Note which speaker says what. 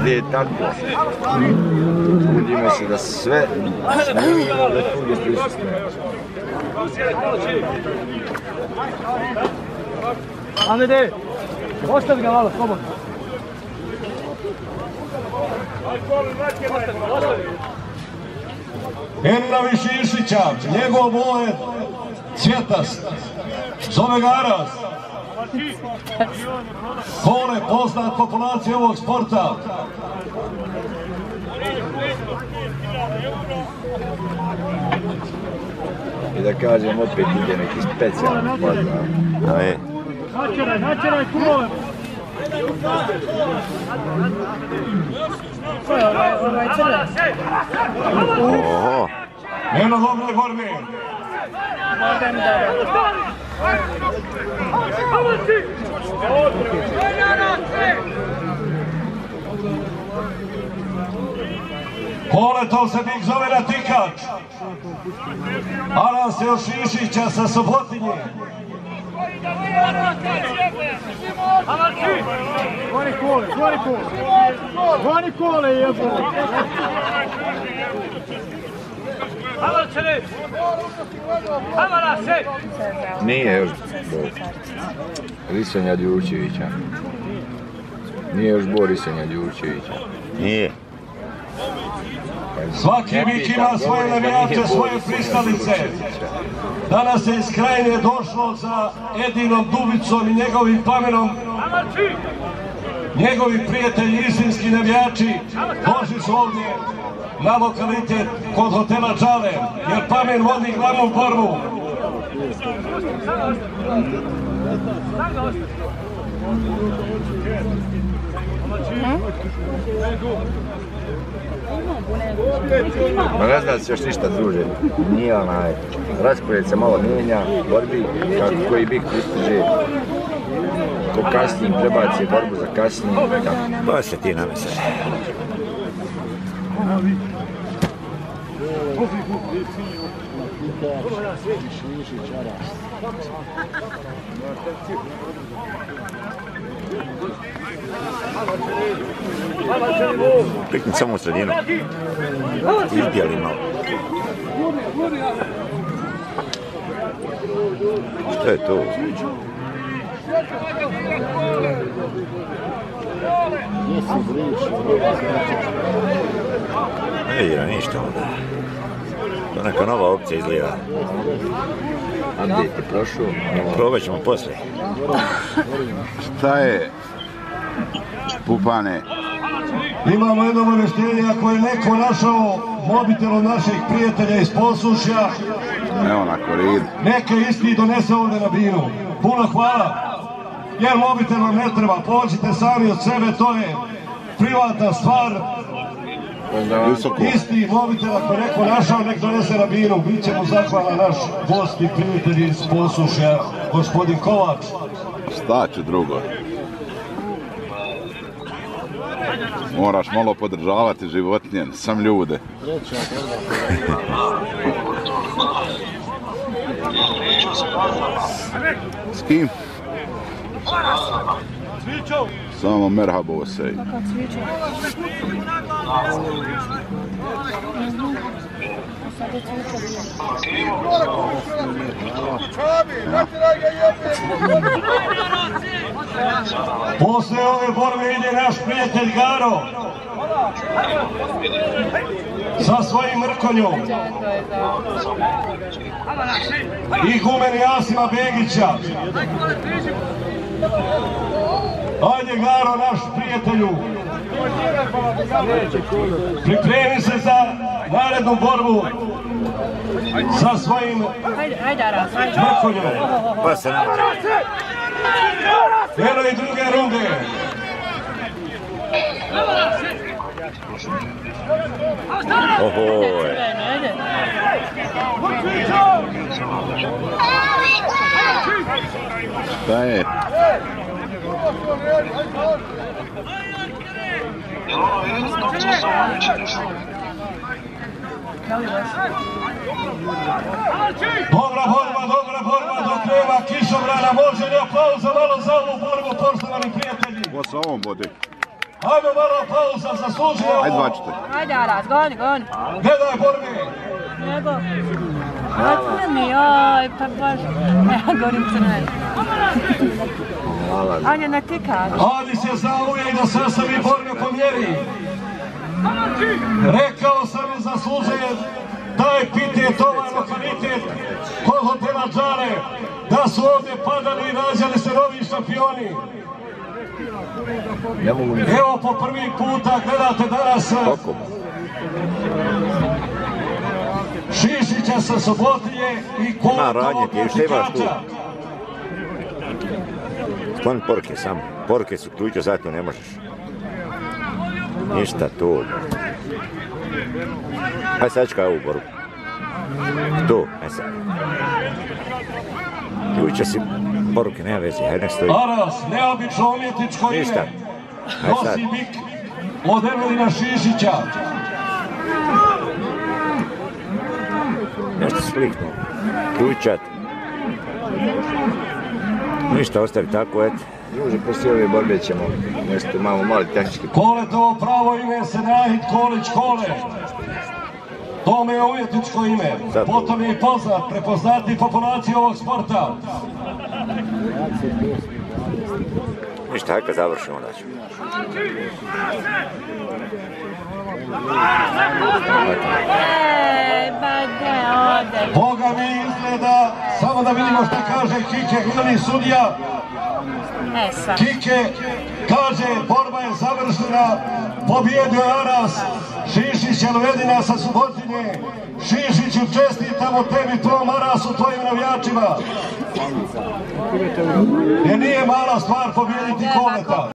Speaker 1: ide tako. Budimo se da sve snimimo, da druge prisustne.
Speaker 2: Amede, ostavi ga malo, slobodno.
Speaker 3: Enna Šišića, njegov boje Cvjetas, zove ga Aras. Kole, poznat populacije ovog sporta.
Speaker 1: I da kažem, opet ide neki specijalni pozdrav.
Speaker 2: Načeraj kulove! Ovaj crven.
Speaker 3: Eno dobre borbe. Koletov se bih zove na tikač. Aras je od Šišića sa Sobotinje.
Speaker 2: Goni kole jebo!
Speaker 1: Nije još Risenja Đurčevića. Nije još Risenja Đurčevića.
Speaker 4: Nije.
Speaker 3: Svaki bik ima svoje navijače, svoje pristalice. Danas je iz Krajine došlo za Edinom Dubicom i njegovim Pamenom. Njegovi prijatelji, istinski navijači, došli su ovdje na lokalitet kod hotela Čale, jer Pamen vodi glavnu borbu.
Speaker 1: Ma ne zna se još ništa druže, nije onaj, raspored se malo mijenja, borbi, kako koji bik pristiže, ko kasnije prebaci borbu za kasnije, tako.
Speaker 4: To se ti namese. Prikni samo u sredinu. Izbijali malo. Što je to? Ne igra ništa onda. To neka nova opcija izgleda.
Speaker 1: Update je prošao.
Speaker 4: Probat ćemo poslije.
Speaker 5: Šta je, Pupane?
Speaker 3: Imamo jedno obavještenje, ako je neko našao mobitel od naših prijatelja iz Posušja,
Speaker 5: Evo na koridu.
Speaker 3: neka isti donese ovdje na binu. Puno hvala. Jer mobitel vam ne treba, pođite sami od sebe, to je privatna stvar. Isti mobitel, ako je neko našao, nek donese na binu. Bit će mu zahvalan naš gost i prijatelj iz Posušja, gospodin Kovač.
Speaker 5: Šta ću drugo? Moraš malo podržavati životinje, sam ljude. S kim? Samo merhabo sej.
Speaker 3: Posle ove borbe ide naš prijatelj Garo sa svojim Mrkonjom i gumen Jasima Begića. Ajde Garo, naš prijatelju, pripremi se za narednu borbu sa svojim Mrkonjom.
Speaker 4: Pa se nama radi.
Speaker 3: Eno i druge runde.
Speaker 4: Ohoj.
Speaker 5: Šta je?
Speaker 3: Dobra borba, dok nema kišobrana, može li pauza malo za ovu borbu, poštovani prijatelji?
Speaker 5: Ko sa ovom vodi?
Speaker 3: Ajde malo pauza, zaslužuje ovo.
Speaker 5: Ajde zvačite.
Speaker 6: Ajde Aras, goni, goni.
Speaker 3: Gledaj borbe.
Speaker 6: Nego. Otme mi, oj, pa baš. Ja govorim crveni. Anja, ne ti kažeš.
Speaker 3: Adi se zna uvijek da sastavi borbe po mjeri. Rekao sam i zaslužuje taj pitet, ovaj lokalitet kod hotela Džare, da su ovdje padali i rađali se novi šampioni. Evo po prvi puta gledate danas Šišića sa Subotinje i Kovatovog Kotikača.
Speaker 4: Skloni poruke samo. Poruke su ključe, zato ne možeš. Ništa tu. Hajde sačekaj ovu boru. Tu, ne sad. Ključe si poruke, nema veze, hajde nek stoji.
Speaker 3: Aras, neobično umjetničko ime.
Speaker 4: Ništa. Hajde sad.
Speaker 3: Nosi bik od Evelina Šišića.
Speaker 4: Nešto si kliknuo. Ključat. Ništa, ostavi tako, eto.
Speaker 1: Druže, poslije ove borbe ćemo nešto malo mali tehnički.
Speaker 3: Koletovo pravo ime se Nahid Kolić Kole. Tome je umjetničko ime. Potom je i poznat, prepoznati populaciji ovog sporta.
Speaker 4: Ništa, hajde kad završimo, onda ćemo.
Speaker 3: Boga mi izgleda, samo da vidimo šta kaže Kike, glavni sudija. Kike kaže, borba je završena, pobjedio je Aras, Šišić je Ledina sa Subotinje. Šišiću, čestitamo tebi, tvom Arasu, tvojim navijačima. Jer nije mala stvar pobijediti Koleta.